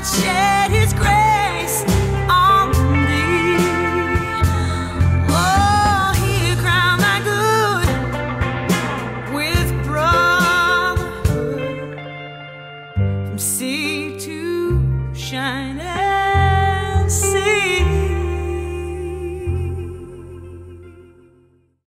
shed his grace on thee. Oh, he crowned thy good with brotherhood, from sea to shining.